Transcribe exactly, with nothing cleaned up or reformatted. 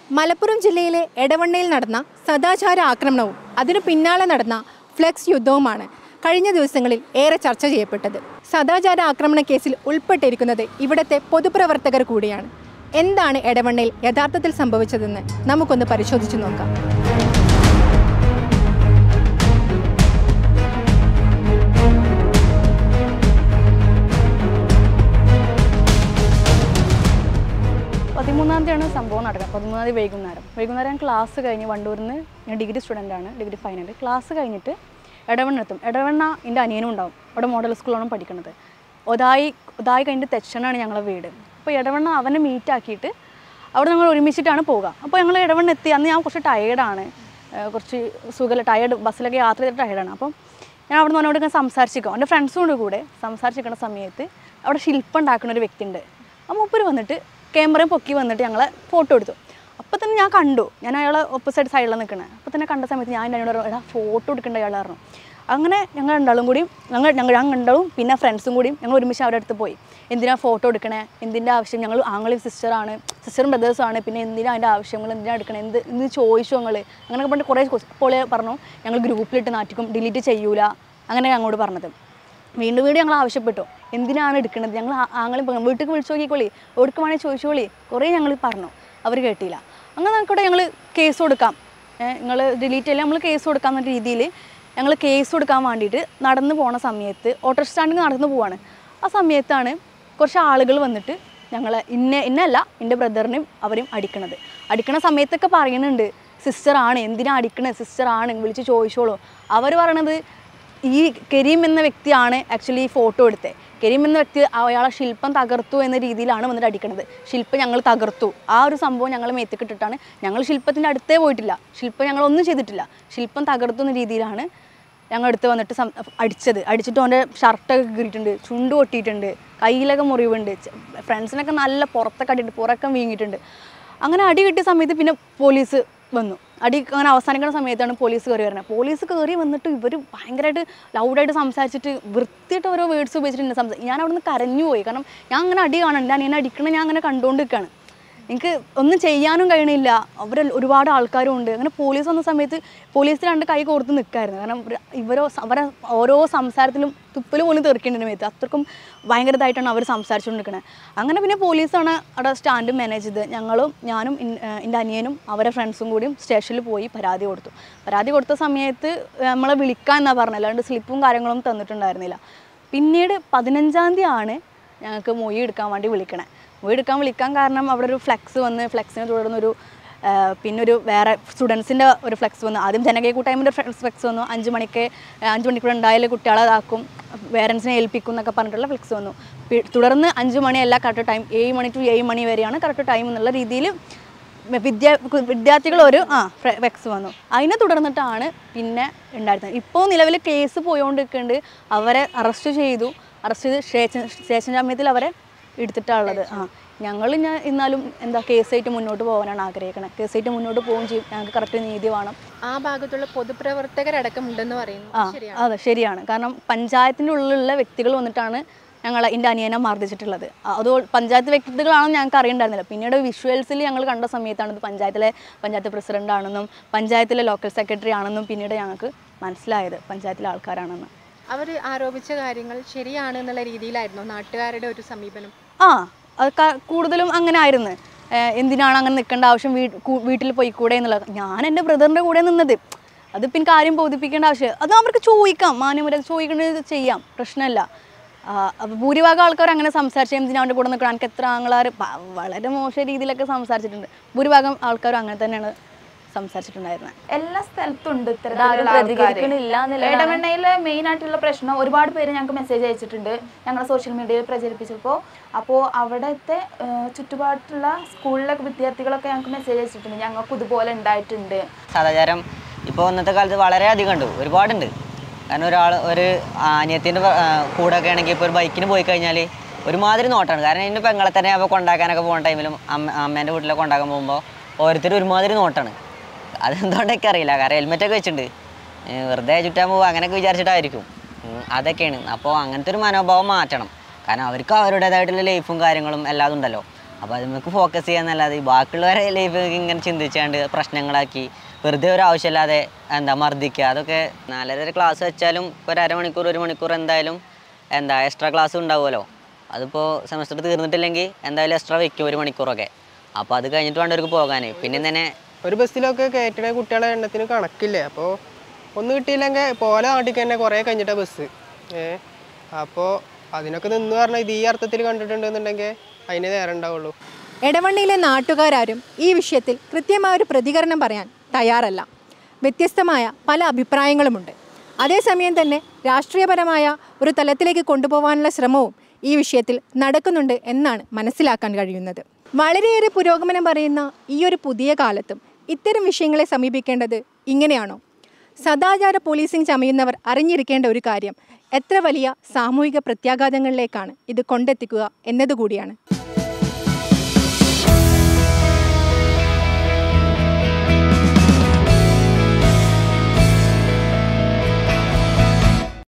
മലപ്പുറം ജില്ലയിലെ എടവണ്ണയിൽ നടന്ന സദാചാര ആക്രമണവും അതിനു പിന്നാലെ നടന്ന ഫ്ലെക്സ് യുദ്ധവുമാണ് കഴിഞ്ഞ ദിവസങ്ങളിൽ ഏറെ ചർച്ച ചെയ്യപ്പെട്ടത്. സദാചാര ആക്രമണ കേസിൽ ഉൾപ്പെട്ടിരിക്കുന്നത് ഇവിടുത്തെ പൊതുപ്രവർത്തകർ കൂടിയാണ്. എന്താണ് എടവണ്ണയിൽ യഥാർത്ഥത്തിൽ സംഭവിച്ചതെന്ന് നമുക്കൊന്ന് പരിശോധിച്ചു നോക്കാം. പതിമൂന്നാം തീയതിയാണ് സംഭവം നടക്കുന്നത്. പതിമൂന്നാം തീയതി വൈകുന്നേരം വൈകുന്നേരം ഞാൻ ക്ലാസ് കഴിഞ്ഞ് വണ്ടൂരിൽ നിന്ന് ഞാൻ ഡിഗ്രി സ്റ്റുഡൻ്റാണ്, ഡിഗ്രി ഫൈനൽ. ക്ലാസ് കഴിഞ്ഞിട്ട് എടവണ്ണ എത്തും. എടവണ്ണ എൻ്റെ അനിയനും ഉണ്ടാവും, അവിടെ മോഡൽ സ്കൂളിലാണ് പഠിക്കുന്നത്. ഒതായി ഒതായി കഴിഞ്ഞിട്ട് തെച്ചനാണ് ഞങ്ങളെ വീട്. അപ്പോൾ എടവണ്ണ അവനെ മീറ്റ് ആക്കിയിട്ട് അവിടെ ഞങ്ങൾ ഒരുമിച്ചിട്ടാണ് പോകുക. അപ്പോൾ ഞങ്ങൾ എടവണ്ണ എത്തി. അന്ന് ഞാൻ കുറച്ച് ടയേർഡാണ്, കുറച്ച് സുഖമില്ല, ടയേർഡ്, ബസ്സിലൊക്കെ യാത്ര ചെയ്തിട്ട് ടയേർഡാണ്. അപ്പം ഞാൻ അവിടെ നിന്ന് അവനോട് ഇങ്ങനെ സംസാരിച്ചിരിക്കും. എൻ്റെ ഫ്രണ്ട്സും കൂടെ സംസാരിച്ചിരിക്കുന്ന സമയത്ത് അവിടെ ശില്പം ഉണ്ടാക്കുന്ന ഒരു വ്യക്തി ഉണ്ട്. ആ മൂപ്പര് വന്നിട്ട് ക്യാമറയും പൊക്കി വന്നിട്ട് ഞങ്ങളെ ഫോട്ടോ എടുത്തു. അപ്പോൾ തന്നെ ഞാൻ കണ്ടു, ഞാൻ അയാളെ ഓപ്പോസിറ്റ് സൈഡിലാണ് നിൽക്കുന്നത്. അപ്പോൾ തന്നെ കണ്ട സമയത്ത് ഞാൻ എന്നോട് എടാ ഫോട്ടോ എടുക്കേണ്ട അയാൾ പറഞ്ഞു. അങ്ങനെ ഞങ്ങൾ രണ്ടാളും കൂടി ഞങ്ങൾ ഞങ്ങൾ ഞാൻ രണ്ടാളും പിന്നെ ഫ്രണ്ട്സും കൂടിയും ഞങ്ങൾ ഒരുമിച്ച് അവരുടെ അടുത്ത് പോയി. എന്തിനാ ഫോട്ടോ എടുക്കണേ, എന്തിൻ്റെ ആവശ്യം, ഞങ്ങൾ ആങ്ങളും സിസ്റ്ററാണ്, സിസ്റ്ററും ബ്രദേഴ്സുമാണ്, പിന്നെ എന്തിനാ അതിൻ്റെ ആവശ്യങ്ങൾ, എന്തിനാ എടുക്കണേ, എന്ത് എന്ത് ചോദിച്ചു ഞങ്ങൾ അങ്ങനെയൊക്കെ പറഞ്ഞിട്ട് കുറേ അപ്പോൾ പറഞ്ഞു ഞങ്ങൾ ഗ്രൂപ്പിലിട്ട് നാറ്റിക്കും, ഡിലീറ്റ് ചെയ്യൂല, അങ്ങനെ ഞങ്ങളോട് പറഞ്ഞത്. വീണ്ടും വീണ്ടും ഞങ്ങൾ ആവശ്യപ്പെട്ടു എന്തിനാണ് എടുക്കുന്നത്, ഞങ്ങൾ ആങ്ങളും വീട്ടിൽ വിളിച്ചു നോക്കിക്കോളി, എവിടേക്ക് വേണമെങ്കിൽ ചോദിച്ചോളി, കുറേ ഞങ്ങൾ പറഞ്ഞു. അവർ കേട്ടില്ല. അങ്ങനെ നമുക്കിവിടെ ഞങ്ങൾ കേസ് കൊടുക്കാം, നിങ്ങൾ ഡിലീറ്റ് ചെയ്യില്ല, നമ്മൾ കേസ് കൊടുക്കാം എന്ന രീതിയിൽ ഞങ്ങൾ കേസ് കൊടുക്കാൻ വേണ്ടിയിട്ട് നടന്നു പോണ സമയത്ത് ഓട്ടോ സ്റ്റാൻഡിൽ നടന്നു പോവാണ്. ആ സമയത്താണ് കുറച്ച് ആളുകൾ വന്നിട്ട് ഞങ്ങളെ ഇന്ന ഇന്നല്ല എൻ്റെ ബ്രദറിനെയും അവരെയും അടിക്കണത്. അടിക്കണ സമയത്തൊക്കെ പറയുന്നുണ്ട് സിസ്റ്ററാണ്, എന്തിനാ അടിക്കണത്, സിസ്റ്ററാണ്, വിളിച്ച് ചോദിച്ചോളൂ. അവർ പറയണത് ഈ കരീം എന്ന വ്യക്തിയാണ് ആക്ച്വലി ഈ ഫോട്ടോ എടുത്തത്. കരീം എന്ന വ്യക്തി അയാളെ ശില്പം തകർത്തു എന്ന രീതിയിലാണ് വന്നിട്ട് അടിക്കുന്നത്. ശില്പം ഞങ്ങൾ തകർത്തു, ആ ഒരു സംഭവം ഞങ്ങൾ മേത്തിക്കിട്ടിട്ടാണ്. ഞങ്ങൾ ശില്പത്തിൻ്റെ അടുത്തേ പോയിട്ടില്ല, ശില്പം ഞങ്ങളൊന്നും ചെയ്തിട്ടില്ല, ശില്പം തകർത്തു എന്ന രീതിയിലാണ് ഞങ്ങൾ അടുത്ത് വന്നിട്ട് സം അടിച്ചത്. അടിച്ചിട്ട് അവൻ്റെ ഷർട്ടൊക്കെ കീറിയിട്ടുണ്ട്, ചുണ്ട് പൊട്ടിയിട്ടുണ്ട്, കയ്യിലൊക്കെ മുറിവുണ്ട്, ഫ്രണ്ട്സിനൊക്കെ നല്ല പുറത്തൊക്കെ അടിയിട്ട് പുറക്കം വീങ്ങിയിട്ടുണ്ട്. അങ്ങനെ അടി കിട്ടിയ സമയത്ത് പിന്നെ പോലീസ് വന്നു. അടി അങ്ങനെ അവസാനിക്കുന്ന സമയത്താണ് പോലീസ് കയറി വരുന്നത്. പോലീസ് കയറി വന്നിട്ട് ഇവർ ഭയങ്കരമായിട്ട് ലൗഡായിട്ട് സംസാരിച്ചിട്ട് വൃത്തിയിട്ട് ഓരോ വേർഡ്സ് ഉപയോഗിച്ചിട്ട് സംസാരിച്ചു. ഞാൻ അവിടെ നിന്ന് കരഞ്ഞു പോയി. കാരണം ഞാൻ അങ്ങനെ അടി കാണണം, ഞാൻ ഇങ്ങനെ അടിക്കണം, ഞാൻ അങ്ങനെ കണ്ടുകൊണ്ട് നിൽക്കുകയാണ്. എനിക്ക് ഒന്നും ചെയ്യാനും കഴിയണില്ല, അവർ ഒരുപാട് ആൾക്കാരും ഉണ്ട്. അങ്ങനെ പോലീസ് വന്ന സമയത്ത് പോലീസ് രണ്ട് കൈ കോർത്ത് നിൽക്കായിരുന്നു. കാരണം ഇവരോ അവരെ ഓരോ സംസാരത്തിലും തുപ്പൽ പോലും തെറിക്കേണ്ട മേത്ത് അത്രക്കും ഭയങ്കരമായിട്ടാണ് അവർ സംസാരിച്ചുകൊണ്ടിരിക്കുന്നത്. അങ്ങനെ പിന്നെ പോലീസാണ് അവിടെ സ്റ്റാൻഡ് മാനേജ് ചെയ്ത്. ഞങ്ങളും ഞാനും എൻ്റെ അനിയനും അവരെ ഫ്രണ്ട്സും കൂടിയും സ്റ്റേഷനിൽ പോയി പരാതി കൊടുത്തു. പരാതി കൊടുത്ത സമയത്ത് നമ്മളെ വിളിക്കാൻ എന്നാണ് പറഞ്ഞത്, അല്ലാണ്ട് സ്ലിപ്പും കാര്യങ്ങളും തന്നിട്ടുണ്ടായിരുന്നില്ല. പിന്നീട് പതിനഞ്ചാം തീയതി ആണ് ഞങ്ങൾക്ക് മൊഴി എടുക്കാൻ വേണ്ടി വിളിക്കണേ. മൊഴി എടുക്കാൻ വിളിക്കാൻ കാരണം അവിടെ ഒരു ഫ്ലെക്സ് വന്ന്, ഫ്ലെക്സിനെ തുടർന്നൊരു പിന്നെ ഒരു വേറെ സ്റ്റുഡൻസിൻ്റെ ഒരു ഫ്ലെക്സ് വന്നു. ആദ്യം ജനകീയ കൂട്ടായ്മൻ്റെ ഫ്ലെക്സ് വന്നു. അഞ്ച് മണിക്ക് അഞ്ച് മണിക്കൂർ ഉണ്ടായാലും കുട്ടികളെ ഇതാക്കും, പേരൻസിനെ ഏൽപ്പിക്കും എന്നൊക്കെ പറഞ്ഞിട്ടുള്ള ഫ്ലെക്സ് വന്നു. തുടർന്ന് അഞ്ച് മണിയല്ല കറക്റ്റ് ടൈം, ഏഴ് മണി ടു ഏഴ് മണി വരെയാണ് കറക്റ്റ് ടൈം എന്നുള്ള രീതിയിൽ വിദ്യാ വിദ്യാർത്ഥികൾ ഒരു ആ ഫ്ലെക്സ് വന്നു. അതിനെ തുടർന്നിട്ടാണ് പിന്നെ ഉണ്ടായിരുന്നത്. ഇപ്പോൾ നിലവിൽ കേസ് പോയോണ്ടിരിക്കുന്നുണ്ട്. അവരെ അറസ്റ്റ് ചെയ്തു. അറസ്റ്റ് ചെയ്ത് സ്റ്റേഷൻ സ്റ്റേഷൻ ജാമ്യത്തിൽ അവരെ എടുത്തിട്ടുള്ളത്. ആ ഞങ്ങൾ ഞാൻ എന്നാലും എന്താ കേസായിട്ട് മുന്നോട്ട് പോകാനാണ് ആഗ്രഹിക്കുന്നത്. കേസായിട്ട് മുന്നോട്ട് പോവുകയും ചെയ്യും. ഞങ്ങൾക്ക് കറക്റ്റ് നീതി വേണം. ആ ഭാഗത്തുള്ള പൊതുപ്രവർത്തകരടക്കം ഉണ്ടെന്ന് പറയുന്നു. ആ അതെ ശരിയാണ്. കാരണം പഞ്ചായത്തിൻ്റെ ഉള്ളിലുള്ള വ്യക്തികൾ വന്നിട്ടാണ് ഞങ്ങൾ എൻ്റെ അനിയനെ മർദ്ദിച്ചിട്ടുള്ളത്. അത് പഞ്ചായത്ത് വ്യക്തികളാണെന്ന് ഞങ്ങൾക്ക് അറിയണ്ടായിരുന്നില്ല. പിന്നീട് വിഷ്വൽസിൽ ഞങ്ങൾ കണ്ട സമയത്താണ് ഇത് പഞ്ചായത്തിലെ പഞ്ചായത്ത് പ്രസിഡൻ്റ് ആണെന്നും പഞ്ചായത്തിലെ ലോക്കൽ സെക്രട്ടറി ആണെന്നും പിന്നീട് ഞങ്ങൾക്ക് മനസ്സിലായത് പഞ്ചായത്തിലെ ആൾക്കാരാണെന്ന്. അവർ ആരോപിച്ച കാര്യങ്ങൾ ശരിയാണ് എന്നുള്ള രീതിയിലായിരുന്നു നാട്ടുകാരുടെ ഒരു സമീപനം. ആ അത് കൂടുതലും അങ്ങനെ ആയിരുന്നു. എന്തിനാണ് അങ്ങനെ നിൽക്കേണ്ട ആവശ്യം, വീട്ടിൽ പോയിക്കൂടെ എന്നുള്ളത്. ഞാൻ എൻ്റെ ബ്രദറിൻ്റെ കൂടെ നിന്നത്. അതിപ്പോൾ എനിക്ക് ആരും ബോധിപ്പിക്കേണ്ട ആവശ്യം, അത് അവർക്ക് ചോദിക്കാം, മാന്യമര്യാദ ചോദിക്കേണ്ടത് ചെയ്യാം, പ്രശ്നമില്ല. ഭൂരിഭാഗം ആൾക്കാർ അങ്ങനെ സംസാരിച്ചു, എന്തിനാ അവൻ്റെ കൂടെ നിൽക്കണം, എനിക്ക് എത്ര ആങ്ങളാർ വളരെ മോശം രീതിയിലൊക്കെ സംസാരിച്ചിട്ടുണ്ട്. ഭൂരിഭാഗം ആൾക്കാരും അങ്ങനെ തന്നെയാണ് സംസാരിച്ചിട്ടുണ്ടായിരുന്നത്. എല്ലാ സ്ഥലത്തും ഉണ്ട് എടവണ്ണയിലെ മെയിൻ ആയിട്ടുള്ള പ്രശ്നം. ഒരുപാട് പേര് ഞങ്ങൾക്ക് മെസ്സേജ് അയച്ചിട്ടുണ്ട് ഞങ്ങൾ സോഷ്യൽ മീഡിയയിൽ പ്രചരിപ്പിച്ചപ്പോൾ. അപ്പോൾ അവിടുത്തെ ചുറ്റുപാടുള്ള സ്കൂളിലൊക്കെ വിദ്യാർത്ഥികളൊക്കെ ഞങ്ങൾക്ക് മെസ്സേജ് അയച്ചിട്ടുണ്ട്, ഞങ്ങൾക്ക് ഇതുപോലെ ഉണ്ടായിട്ടുണ്ട്. സദാചാരം ഇപ്പോൾ ഇന്നത്തെ കാലത്ത് വളരെയധികം ഉണ്ട്, ഒരുപാടുണ്ട്. കാരണം ഒരാൾ ഒരു അനിയത്തിൻ്റെ കൂടെ ഒക്കെ ആണെങ്കിൽ ഇപ്പോൾ ഒരു ബൈക്കിന് പോയി കഴിഞ്ഞാൽ ഒരുമാതിരി നോട്ടാണ്. കാരണം എൻ്റെ പെങ്ങളെ തന്നെ അപ്പോൾ കൊണ്ടാക്കാനൊക്കെ പോകുന്ന ടൈമിലും അമ്മ അമ്മേൻ്റെ വീട്ടിലൊക്കെ കൊണ്ടാക്കാൻ പോകുമ്പോൾ ഓരോരുത്തരും ഒരുമാതിരി നോട്ടാണ്. അതെന്തുകൊണ്ടൊക്കെ അറിയില്ല. കാരണം ഹെൽമെറ്റൊക്കെ വെച്ചിട്ടുണ്ട്, വെറുതെ ചുറ്റാൻ പോകുക അങ്ങനെയൊക്കെ വിചാരിച്ചിട്ടായിരിക്കും. അതൊക്കെയാണ്. അപ്പോൾ അങ്ങനത്തെ ഒരു മനോഭാവം മാറ്റണം. കാരണം അവർക്ക് അവരുടേതായിട്ടുള്ള ലൈഫും കാര്യങ്ങളും എല്ലാതും ഉണ്ടല്ലോ. അപ്പോൾ അത് നമുക്ക് ഫോക്കസ് ചെയ്യാന്നല്ലാതെ ഈ ബാക്കിയുള്ളവരെ ലൈഫ് ഇങ്ങനെ ചിന്തിച്ചാണ്ട് പ്രശ്നങ്ങളാക്കി വെറുതെ ഒരു ആവശ്യമില്ലാതെ എന്താ മർദ്ദിക്കുക. അതൊക്കെ നാലര ക്ലാസ് വെച്ചാലും ഒരു അരമണിക്കൂർ ഒരു മണിക്കൂർ എന്തായാലും എന്താ എക്സ്ട്രാ ക്ലാസ് ഉണ്ടാവുമല്ലോ. അതിപ്പോൾ സെമസ്റ്റർ തീർന്നിട്ടില്ലെങ്കിൽ എന്തായാലും എക്സ്ട്രാ വയ്ക്കും ഒരു മണിക്കൂറൊക്കെ. അപ്പോൾ അത് കഴിഞ്ഞിട്ട് വേണ്ട അവർക്ക് പോകാൻ. പിന്നെ തന്നെ ഒരു ബസ്സിലൊക്കെ കയറ്റുന്ന കുട്ടികളെ എണ്ണത്തിന് കണക്കില്ലേ. അപ്പോൾ ഒന്ന് കിട്ടിയില്ലെങ്കിൽ പോലെ നാട്ടിലേക്ക് തന്നെ കുറേ കഴിഞ്ഞിട്ടാണ് ബസ്. ഏഹ് അപ്പോൾ അതിനൊക്കെ നിന്ന് പറഞ്ഞാൽ ഇത് ഈ അർത്ഥത്തിൽ കണ്ടിട്ടുണ്ടെന്നുണ്ടെങ്കിൽ അതിന് നേരം ഉണ്ടാവുള്ളൂ. എടവണ്ണയിലെ നാട്ടുകാരും ഈ വിഷയത്തിൽ കൃത്യമായ ഒരു പ്രതികരണം പറയാൻ തയ്യാറല്ല. വ്യത്യസ്തമായ പല അഭിപ്രായങ്ങളുമുണ്ട്. അതേസമയം തന്നെ രാഷ്ട്രീയപരമായ ഒരു തലത്തിലേക്ക് കൊണ്ടുപോകാനുള്ള ശ്രമവും ഈ വിഷയത്തിൽ നടക്കുന്നുണ്ട് എന്നാണ് മനസ്സിലാക്കാൻ കഴിയുന്നത്. വളരെയേറെ പുരോഗമനം പറയുന്ന ഈ ഒരു പുതിയ കാലത്തും ഇത്തരം വിഷയങ്ങളെ സമീപിക്കേണ്ടത് ഇങ്ങനെയാണോ? സദാചാര പോലീസിംഗ് ചമയുന്നവർ അറിഞ്ഞിരിക്കേണ്ട ഒരു കാര്യം എത്ര വലിയ സാമൂഹിക പ്രത്യാഘാതങ്ങളിലേക്കാണ് ഇത് കൊണ്ടെത്തിക്കുക എന്നതുകൂടിയാണ്.